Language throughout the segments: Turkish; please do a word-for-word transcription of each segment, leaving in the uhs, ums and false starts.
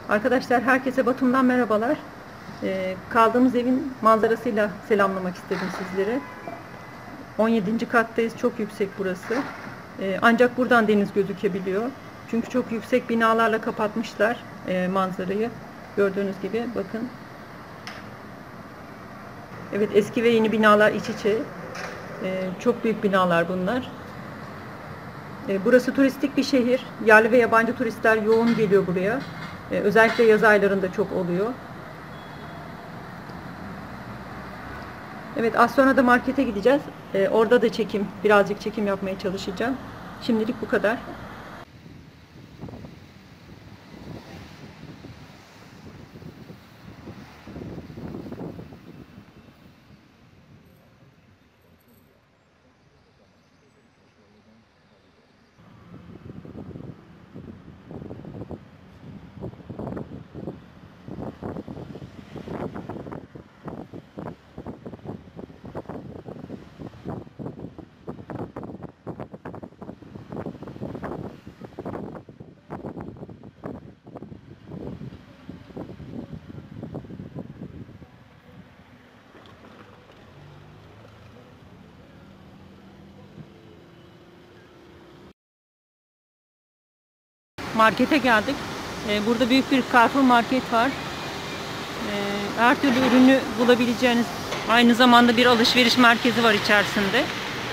Arkadaşlar herkese Batum'dan merhabalar. Ee, kaldığımız evin manzarasıyla selamlamak istedim sizlere. on yedinci kattayız. Çok yüksek burası. Ee, ancak buradan deniz gözükebiliyor. Çünkü çok yüksek binalarla kapatmışlar e, manzarayı. Gördüğünüz gibi bakın. Evet, eski ve yeni binalar iç içe. Ee, çok büyük binalar bunlar. Ee, burası turistik bir şehir. Yerli ve yabancı turistler yoğun geliyor buraya. Ee, özellikle yaz aylarında çok oluyor. Evet, az sonra da markete gideceğiz. Ee, orada da çekim, birazcık çekim yapmaya çalışacağım. Şimdilik bu kadar. Markete geldik. Ee, burada büyük bir Carrefour market var. Ee, her türlü ürünü bulabileceğiniz, aynı zamanda bir alışveriş merkezi var içerisinde.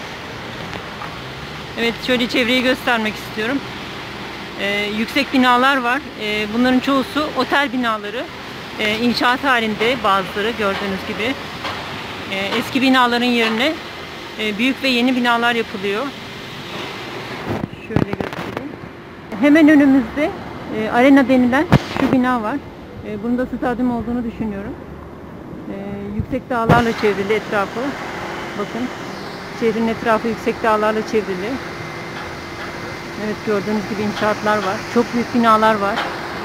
Evet, şöyle çevreyi göstermek istiyorum. Ee, yüksek binalar var. Ee, bunların çoğusu otel binaları. Ee, inşaat halinde bazıları, gördüğünüz gibi. Ee, eski binaların yerine e, büyük ve yeni binalar yapılıyor. Şöyle göstereyim. Hemen önümüzde e, arena denilen şu bina var. E, bunun da stadyum olduğunu düşünüyorum. E, yüksek dağlarla çevrili etrafı. Bakın. Şehrin etrafı yüksek dağlarla çevrili. Evet, gördüğünüz gibi inşaatlar var. Çok büyük binalar var.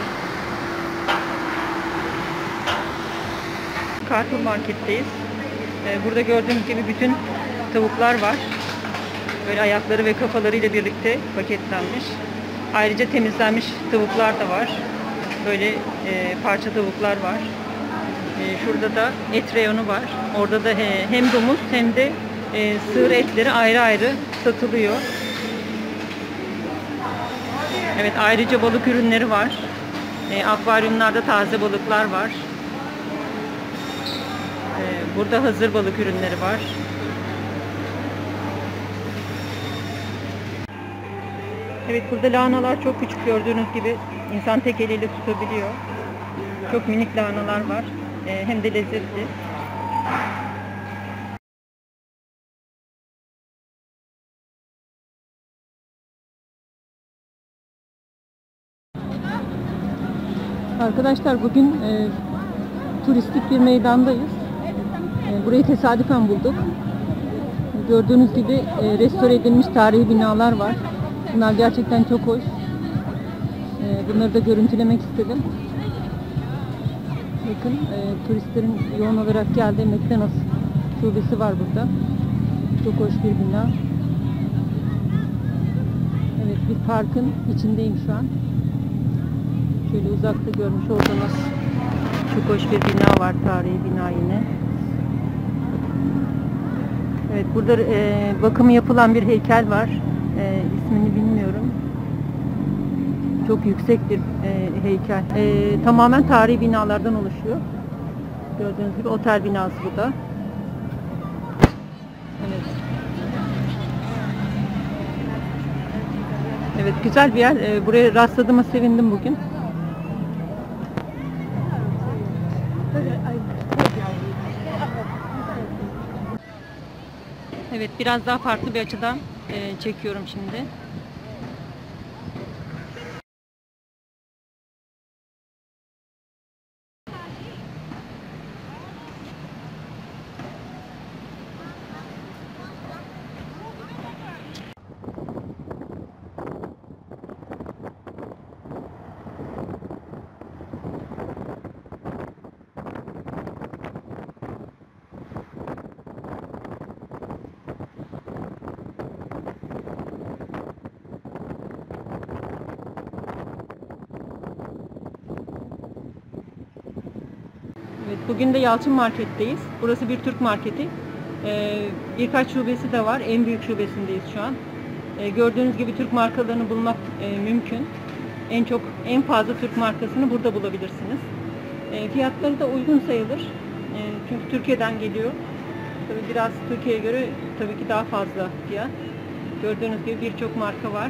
Carrefour marketteyiz. E, burada gördüğünüz gibi bütün tavuklar var. Böyle ayakları ve kafalarıyla birlikte paketlenmiş. Ayrıca temizlenmiş tavuklar da var. Böyle e, parça tavuklar var. E, şurada da et reyonu var. Orada da he, hem domuz hem de e, sığır etleri ayrı ayrı satılıyor. Evet, ayrıca balık ürünleri var. E, akvaryumlarda taze balıklar var. E, burada hazır balık ürünleri var. Evet, burada lahanalar çok küçük, gördüğünüz gibi insan tek eliyle tutabiliyor. Çok minik lahanalar var. Ee, hem de lezzetli. Arkadaşlar bugün e, turistik bir meydandayız. E, burayı tesadüfen bulduk. Gördüğünüz gibi e, restore edilmiş tarihi binalar var. Bunlar gerçekten çok hoş. E, bunları da görüntülemek istedim. Bakın, e, turistlerin yoğun olarak geldiği McDonald's şubesi var burada. Çok hoş bir bina. Evet, bir parkın içindeyim şu an. Şöyle uzakta görmüş olduğunuz çok hoş bir bina var, tarihi bina yine. Evet, burada e, bakımı yapılan bir heykel var. E, ismini bilmiyorum. Çok yüksek bir e, heykel. E, tamamen tarihi binalardan oluşuyor. Gördüğünüz gibi otel binası bu da. Evet. Evet, güzel bir yer. E, buraya rastladığıma sevindim bugün. Evet, biraz daha farklı bir açıdan e, çekiyorum şimdi. Bugün de Yalçın Market'teyiz. Burası bir Türk marketi. Ee, birkaç şubesi de var. En büyük şubesindeyiz şu an. Ee, gördüğünüz gibi Türk markalarını bulmak e, mümkün. En çok, en fazla Türk markasını burada bulabilirsiniz. E, fiyatları da uygun sayılır. E, çünkü Türkiye'den geliyor. Tabii biraz Türkiye'ye göre tabii ki daha fazla fiyat. Gördüğünüz gibi birçok marka var.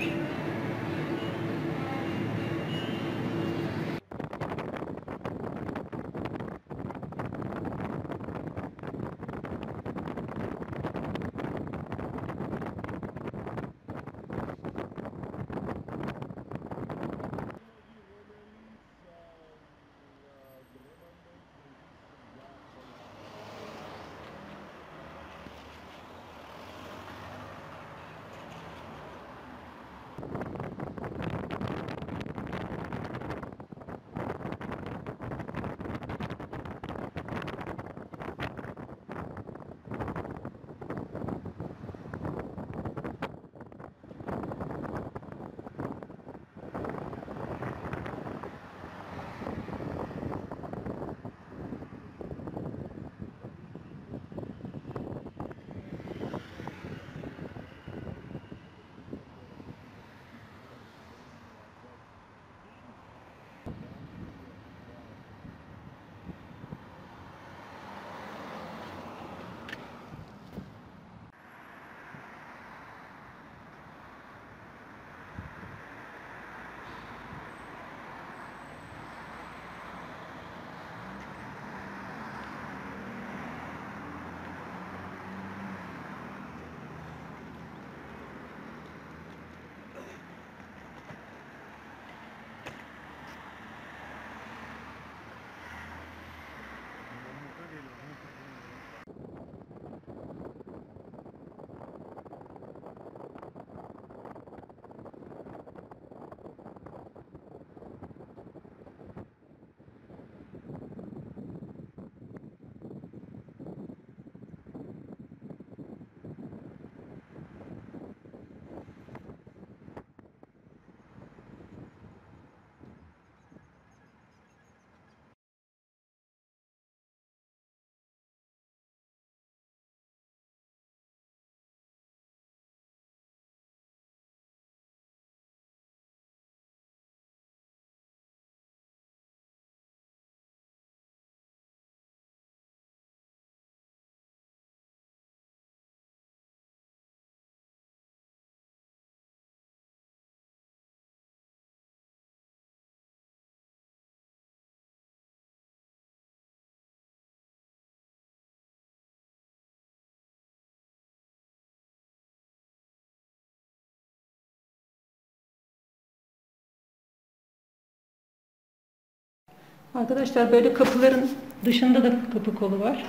Arkadaşlar böyle kapıların dışında da kapı kolu var.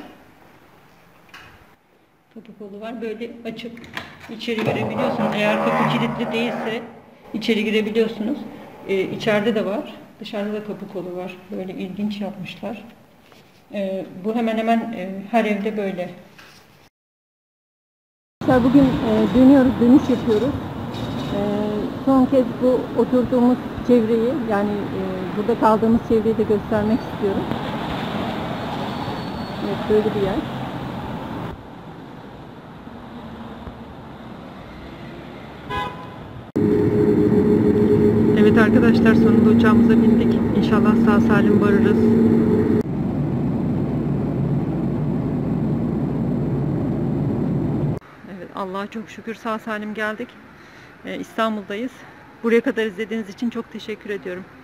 Kapı kolu var. Böyle açıp içeri girebiliyorsunuz. Eğer kapı kilitli değilse içeri girebiliyorsunuz. Ee, içeride de var. Dışarıda da kapı kolu var. Böyle ilginç yapmışlar. Ee, bu hemen hemen e, her evde böyle. Bugün e, dönüyoruz, dönüş yapıyoruz. E, son kez bu oturduğumuz çevreyi, yani e, burada kaldığımız çevreyi de göstermek istiyorum. Evet, böyle bir yer. Evet arkadaşlar, sonunda uçağımıza bindik. İnşallah sağ salim varırız. Evet, Allah'a çok şükür sağ salim geldik. Ee, İstanbul'dayız. Buraya kadar izlediğiniz için çok teşekkür ediyorum.